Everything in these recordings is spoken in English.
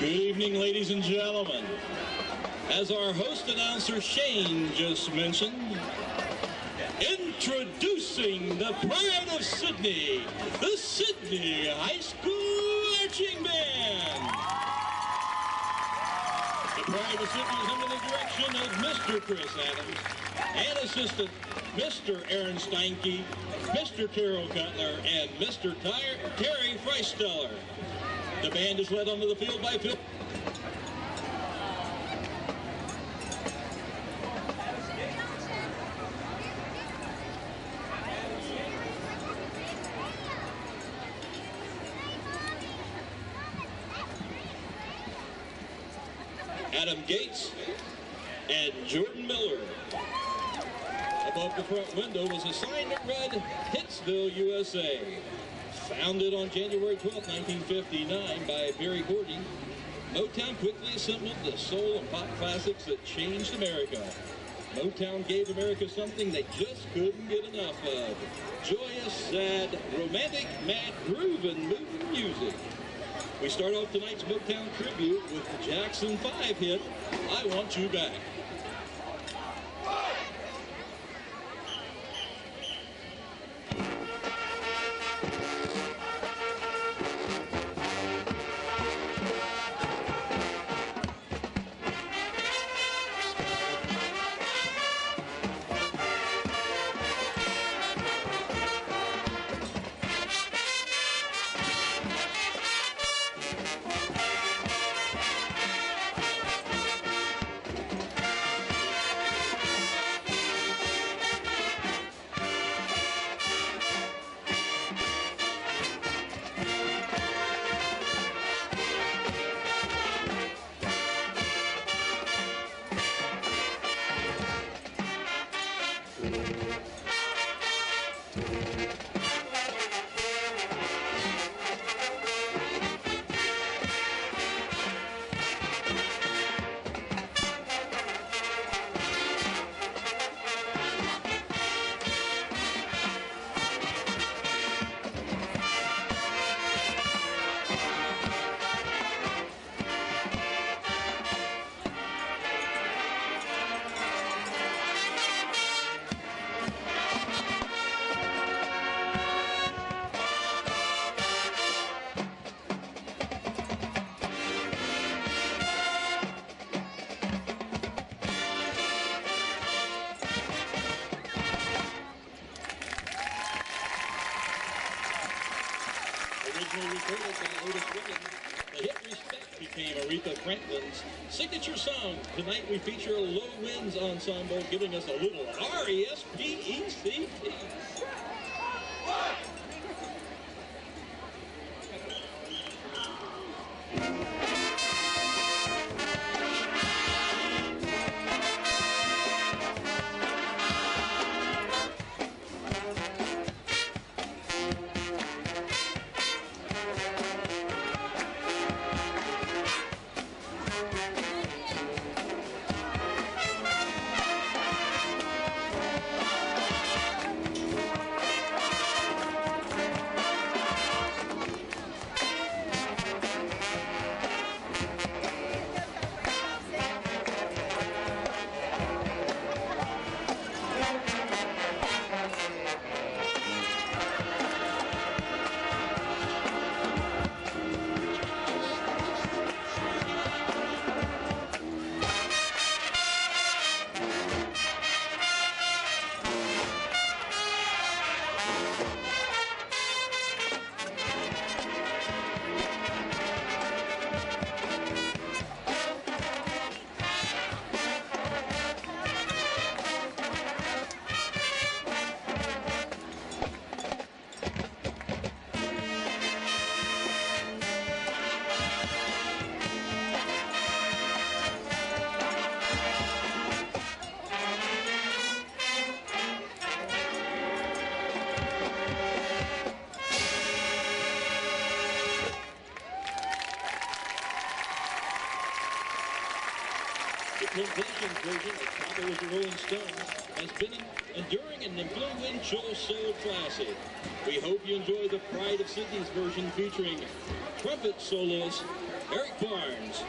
Good evening, ladies and gentlemen. As our host announcer Shane just mentioned, introducing the pride of Sidney, the Sidney High School Marching Band. The pride of Sidney is under the direction of Mr. Chris Adams and assistant Mr. Aaron Steinke, Mr. Carol Cutler, and Mr. Terry Freisteller. The band is led onto the field by Phil. Adam Gates and Jordan Miller. Above the front window was a sign that read, Hitsville, USA. Founded on January 12, 1959 by Barry Gordy, Motown quickly assembled the soul and pop classics that changed America. Motown gave America something they just couldn't get enough of. Joyous, sad, romantic, mad, groovin', moving music. We start off tonight's Motown tribute with the Jackson 5 hit, I Want You Back. The hit Respect became Aretha Franklin's signature song. Tonight we feature a Low Winds Ensemble giving us a little R-E-S-P-E-C-T. Temptations version of Trouble with the Rolling Stones has been an enduring and influential soul classic. We hope you enjoy the Pride of Sidney's version featuring trumpet soloist Eric Barnes.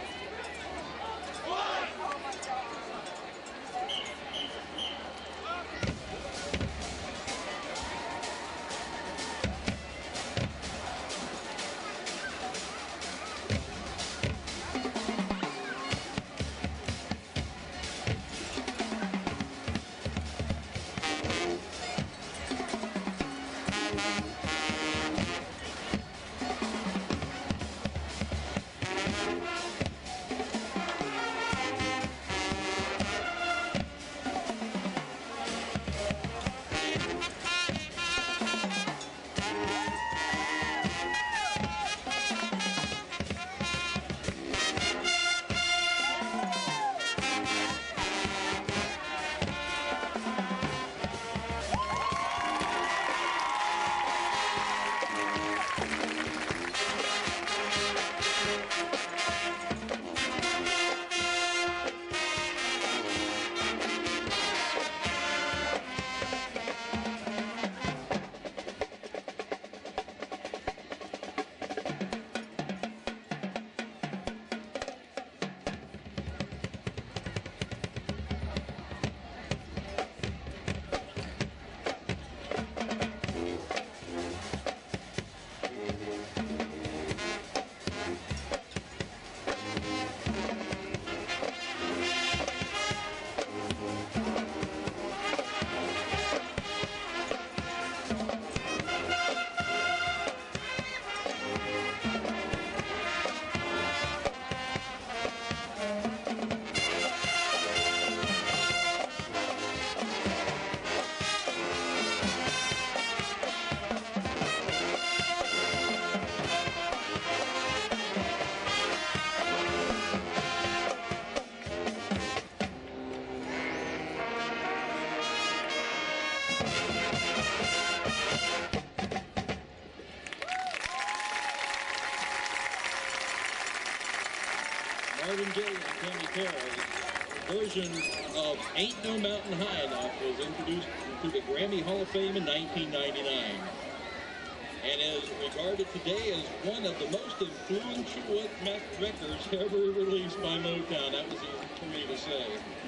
Marvin Gaye and Tammy Terrell's version of Ain't No Mountain High Enough was introduced to the Grammy Hall of Fame in 1999 and is regarded today as one of the most influential records ever released by Motown. That was easy for me to say.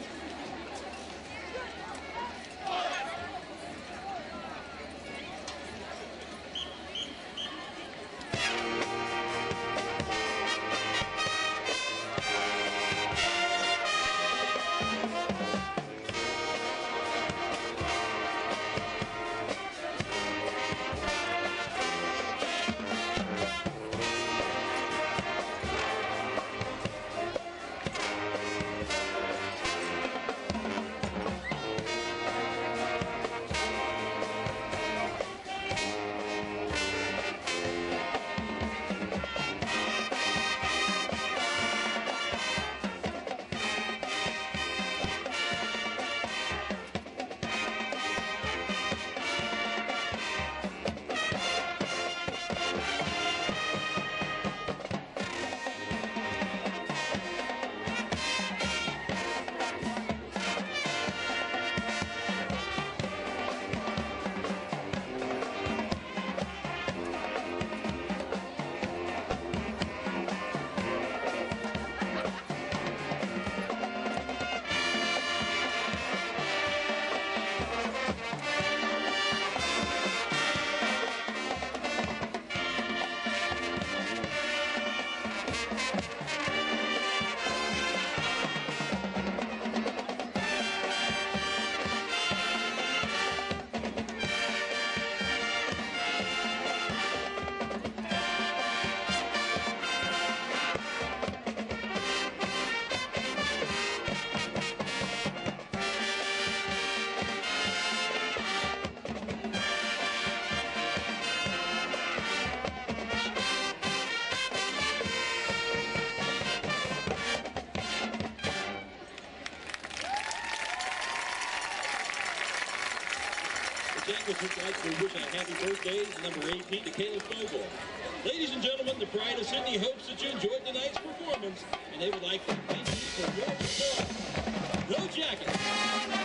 Would like to wish a happy birthday, number 18, to Caleb Fogel. Ladies and gentlemen, the Pride of Sidney hopes that you enjoyed tonight's performance, and they would like to thank you for your support. No jacket.